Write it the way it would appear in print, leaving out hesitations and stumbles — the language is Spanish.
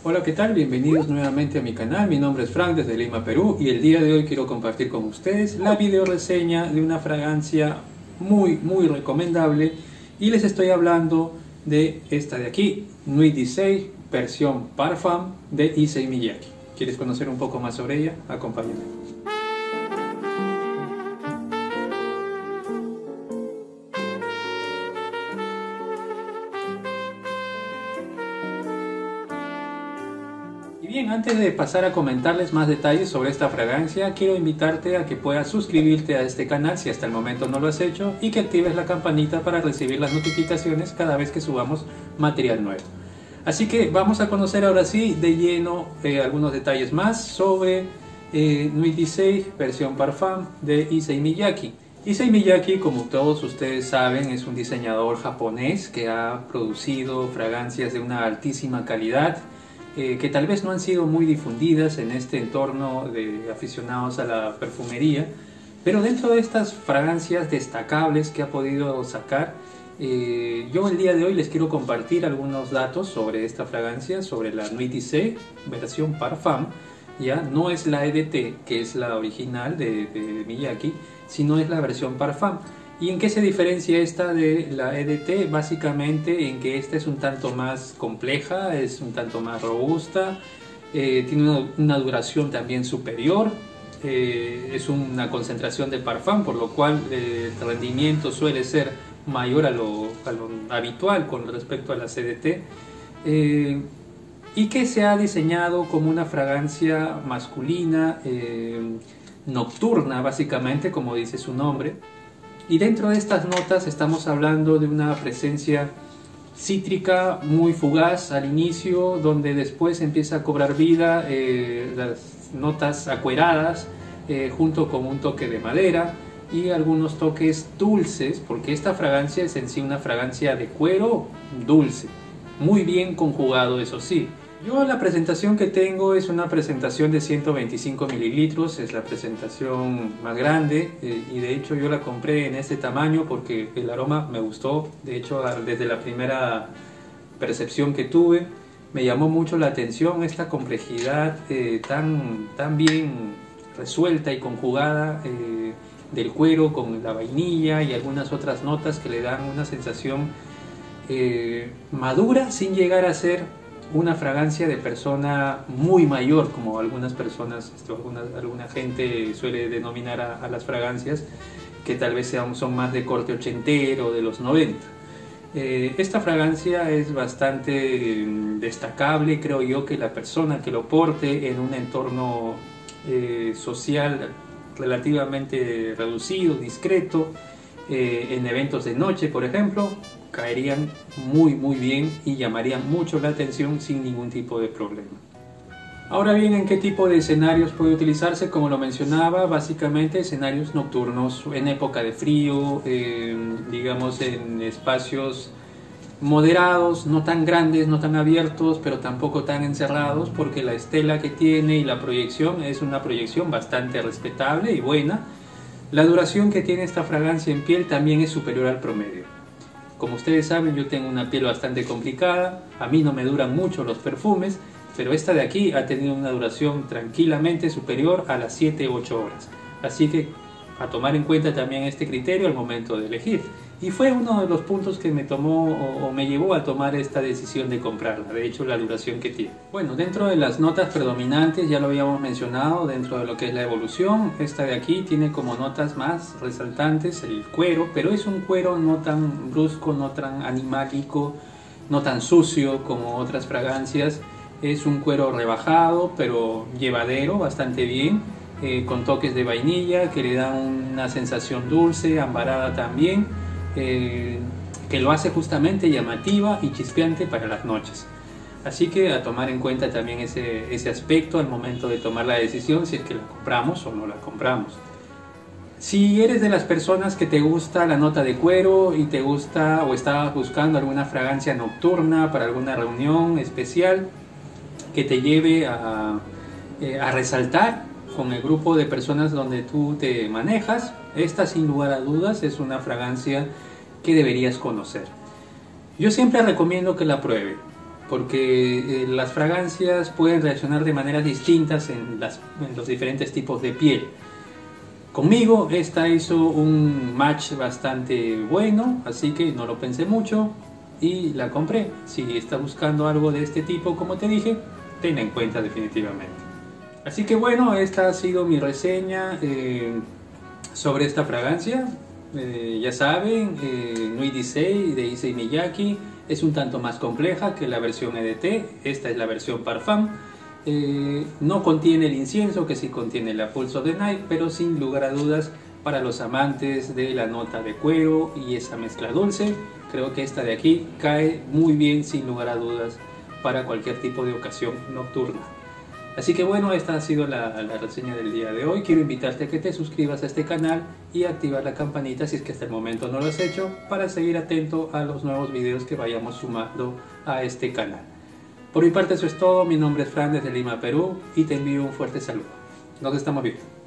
Hola, ¿qué tal? Bienvenidos nuevamente a mi canal. Mi nombre es Frank desde Lima, Perú, y el día de hoy quiero compartir con ustedes la video reseña de una fragancia muy recomendable, y les estoy hablando de esta de aquí, Nuit d'Issei versión Parfum de Issey Miyake. ¿Quieres conocer un poco más sobre ella? Acompáñame. Y bien, antes de pasar a comentarles más detalles sobre esta fragancia, quiero invitarte a que puedas suscribirte a este canal si hasta el momento no lo has hecho, y que actives la campanita para recibir las notificaciones cada vez que subamos material nuevo. Así que vamos a conocer ahora sí de lleno algunos detalles más sobre Nuit d'Issei versión Parfum de Issey Miyake. Issey Miyake, como todos ustedes saben, es un diseñador japonés que ha producido fragancias de una altísima calidad, que tal vez no han sido muy difundidas en este entorno de aficionados a la perfumería, pero dentro de estas fragancias destacables que ha podido sacar, yo el día de hoy les quiero compartir algunos datos sobre esta fragancia, sobre la Nuit d'Issei versión Parfum. Ya no es la EDT, que es la original de Miyake, sino es la versión Parfum. ¿Y en qué se diferencia esta de la EDT? Básicamente en que esta es un tanto más compleja, es un tanto más robusta, tiene una duración también superior, es una concentración de parfum, por lo cual el rendimiento suele ser mayor a lo habitual con respecto a la EDT, y que se ha diseñado como una fragancia masculina, nocturna, básicamente, como dice su nombre. Y dentro de estas notas estamos hablando de una presencia cítrica muy fugaz al inicio, donde después empieza a cobrar vida las notas acueradas, junto con un toque de madera y algunos toques dulces, porque esta fragancia es en sí una fragancia de cuero dulce, muy bien conjugado, eso sí. Yo la presentación que tengo es una presentación de 125 mililitros, es la presentación más grande, y de hecho yo la compré en este tamaño porque el aroma me gustó. De hecho, desde la primera percepción que tuve me llamó mucho la atención esta complejidad tan bien resuelta y conjugada del cuero con la vainilla y algunas otras notas que le dan una sensación madura sin llegar a ser una fragancia de persona muy mayor, como algunas personas, alguna gente suele denominar a las fragancias, que tal vez son más de corte ochentero, de los 90. Esta fragancia es bastante destacable, creo yo, que la persona que lo porte en un entorno social relativamente reducido, discreto, en eventos de noche, por ejemplo, caerían muy bien y llamarían mucho la atención sin ningún tipo de problema. Ahora bien, ¿en qué tipo de escenarios puede utilizarse? Como lo mencionaba, básicamente escenarios nocturnos, en época de frío, digamos en espacios moderados, no tan grandes, no tan abiertos, pero tampoco tan encerrados, porque la estela que tiene y la proyección es una proyección bastante respetable y buena. La duración que tiene esta fragancia en piel también es superior al promedio. Como ustedes saben, yo tengo una piel bastante complicada, a mí no me duran mucho los perfumes, pero esta de aquí ha tenido una duración tranquilamente superior a las 7-8 horas. Así que a tomar en cuenta también este criterio al momento de elegir. Y fue uno de los puntos que me tomó o me llevó a tomar esta decisión de comprarla, de hecho la duración que tiene. Bueno, dentro de las notas predominantes, ya lo habíamos mencionado, dentro de lo que es la evolución, esta de aquí tiene como notas más resaltantes el cuero, pero es un cuero no tan brusco, no tan animálico, no tan sucio como otras fragancias. Es un cuero rebajado, pero llevadero, bastante bien, con toques de vainilla que le dan una sensación dulce, ambarada también, que lo hace justamente llamativa y chispeante para las noches. Así que a tomar en cuenta también ese aspecto al momento de tomar la decisión si es que la compramos o no la compramos. Si eres de las personas que te gusta la nota de cuero y te gusta o estabas buscando alguna fragancia nocturna para alguna reunión especial que te lleve a resaltar con el grupo de personas donde tú te manejas, esta sin lugar a dudas es una fragancia que deberías conocer. Yo siempre recomiendo que la pruebe. porque las fragancias pueden reaccionar de maneras distintas en los diferentes tipos de piel. Conmigo esta hizo un match bastante bueno, así que no lo pensé mucho y la compré. Si estás buscando algo de este tipo, como te dije, tenla en cuenta definitivamente. Así que bueno, esta ha sido mi reseña sobre esta fragancia. Ya saben, Nuit d'Issei de Issey Miyake es un tanto más compleja que la versión EDT. Esta es la versión Parfum. No contiene el incienso, que sí contiene la Pulse of the Night, pero sin lugar a dudas, para los amantes de la nota de cuero y esa mezcla dulce, creo que esta de aquí cae muy bien, sin lugar a dudas, para cualquier tipo de ocasión nocturna. Así que bueno, esta ha sido la reseña del día de hoy. Quiero invitarte a que te suscribas a este canal y activar la campanita si es que hasta el momento no lo has hecho, para seguir atento a los nuevos videos que vayamos sumando a este canal. Por mi parte eso es todo. Mi nombre es Fran desde Lima, Perú, y te envío un fuerte saludo. Nos estamos viendo.